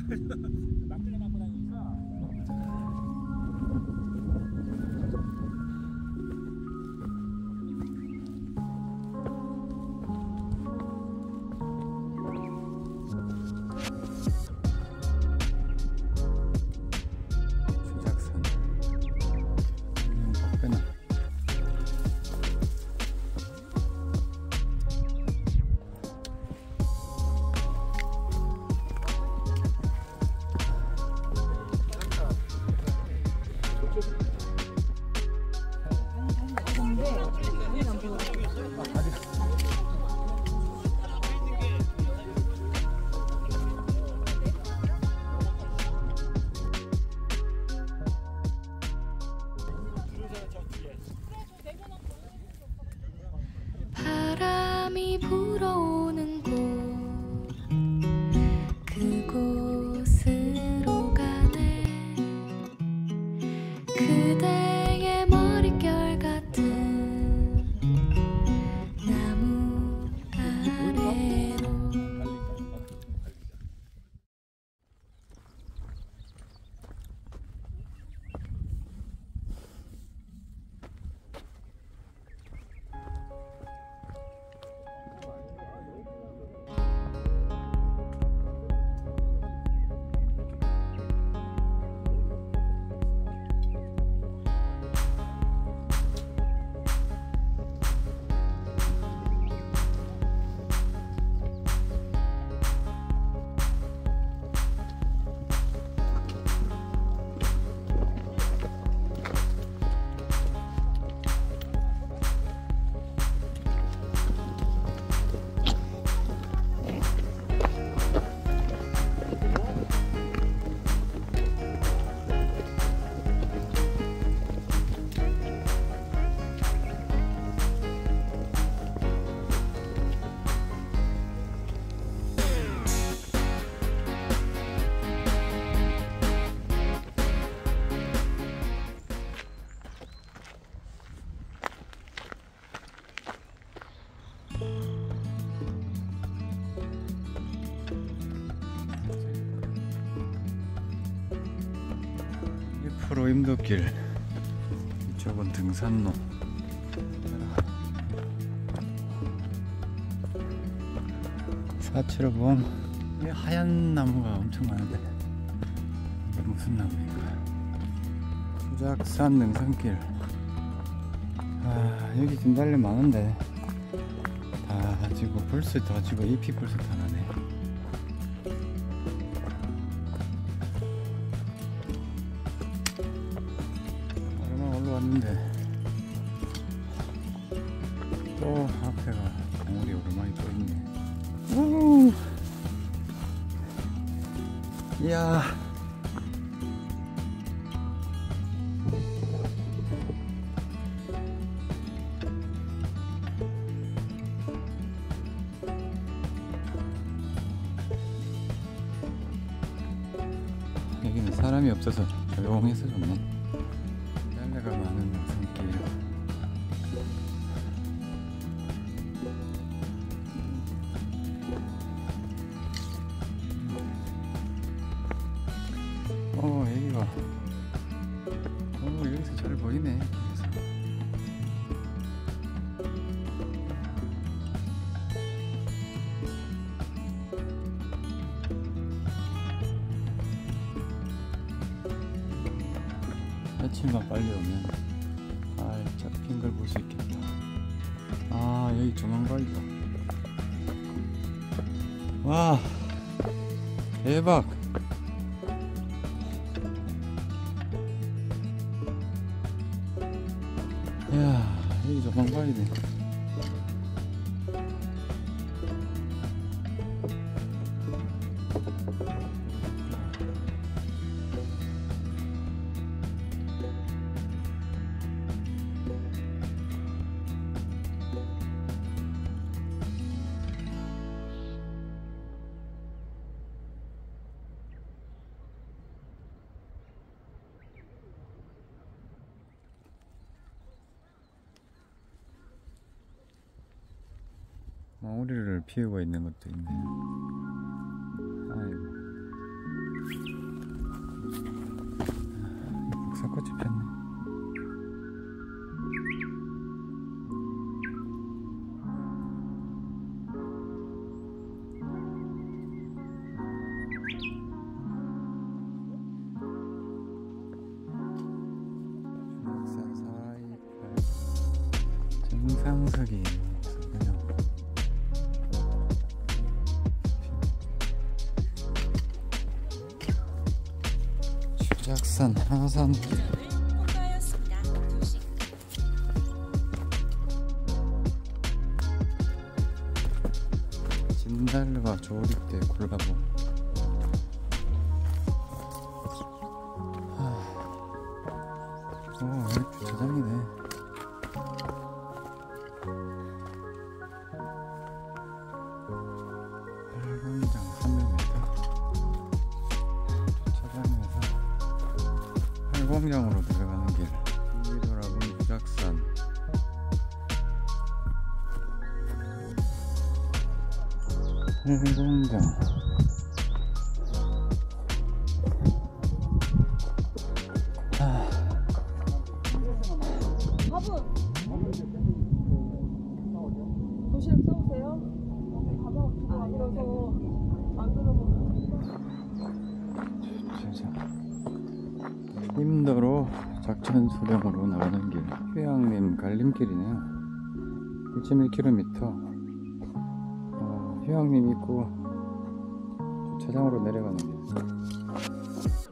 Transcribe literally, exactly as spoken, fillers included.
막걸리 갖고 다니니까. 바람이 불어오는 곳 그곳으로 가네. 그대의 머릿결 같은 나무 아래로. 프로 임도길, 이쪽은 등산로. 사치로 보면 이 하얀 나무가 엄청 많은데 이게 무슨 나무인가? 수작산 능선길. 아, 여기 진달래 많은데 다 지고 벌써 다 지고 잎이 벌써 다 나네. 왔는데 또 앞에가 봉우리 오르막이 또 있네. 우 이야, 여기는 사람이 없어서 조용해서 좋네. 달래가 많은 산길. 어, 여기가 어, 여기서 잘 보이네. 그래서 아침만 빨리 오면 살짝 핀 걸 볼 수 있겠다. 아, 여기 조망관이다. 와, 대박. 이야, 여기 조망관이네. 마무리를 피우고 있는 것도 있네요. 아이고. 꽃이 폈네. 주락산 사이팔 정상석이 그냥 주락산 하산길. 진달래와 조립대 콜라보. 오, 여기 주차장이네. 활공장 삼백 미터. 주차장에서 활공장으로 들어가는 길. 뒤돌아본 주락산. 활공장. 도시락 싸우세요? 가방 안 들어서 안 들어보면 힘도로 작천 수령으로 나가는 길. 휴양림 갈림길이네요. 일 점 일 킬로미터. 어, 휴양림 있고 주차장으로 내려가는 길.